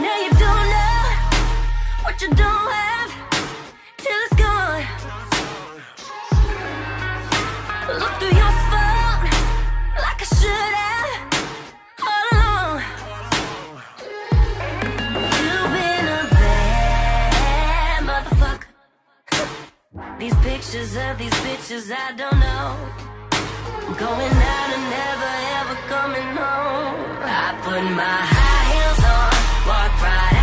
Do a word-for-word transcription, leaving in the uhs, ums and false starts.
Now you don't know what you don't have till it's gone. Look through your phone like I should have all along. You've been a bad motherfucker. These pictures of these bitches I don't know, going out and never ever coming home. I put my high heels on, walk right